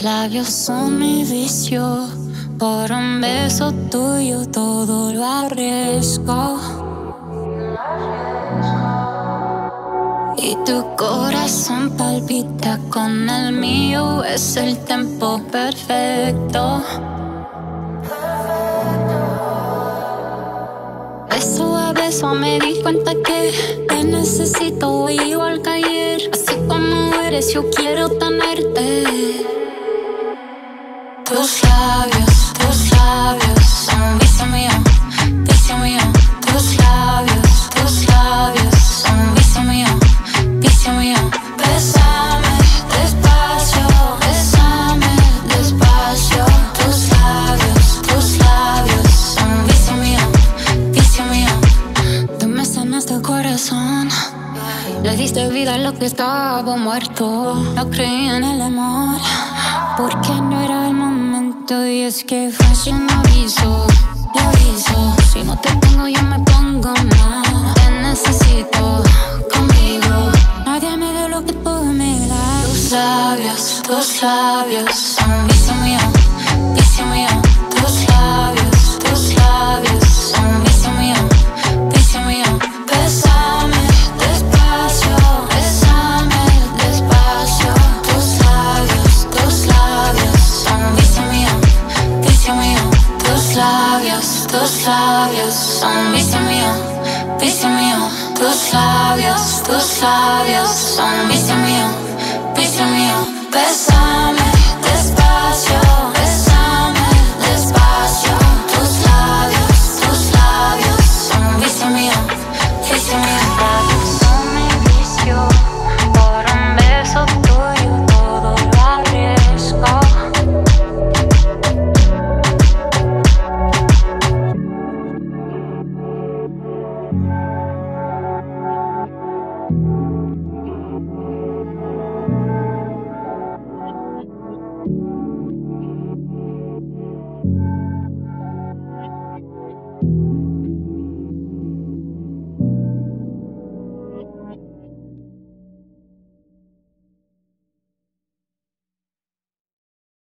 labios son mi vicio. Por un beso tuyo todo lo arriesgo. Y tu corazón palpita con el mío, es el tempo perfecto. Beso a beso me di cuenta que te necesito igual que ayer. Así como eres yo quiero tenerte. Tus labios son vicio mío, vicio mío. Tus labios son vicio mío, vicio mío. Bésame despacio, bésame despacio. Tus labios son vicio mío, vicio mío. Tú me sanaste el corazón, le diste vida a lo que estaba muerto. No creí en el amor porque no era el momento. Y es que fashion aviso, te aviso. Si no te tengo yo me pongo mal. Te necesito conmigo. Nadie me dio lo que tú me das. Tus labios son vicio mío, vicio mío. Tus labios son vicio mío, vicio mío. Bésame despacio, bésame despacio. Tus labios son vicio mío, vicio mío. Tus labios son vicio mío, vicio mío. Tus labios son vicio mío, vicio mío. Bésame despacio, bésame despacio. Tus labios son vicio mío, vicio mío. Son mi vicio, por un beso tuyo todo lo arriesgo.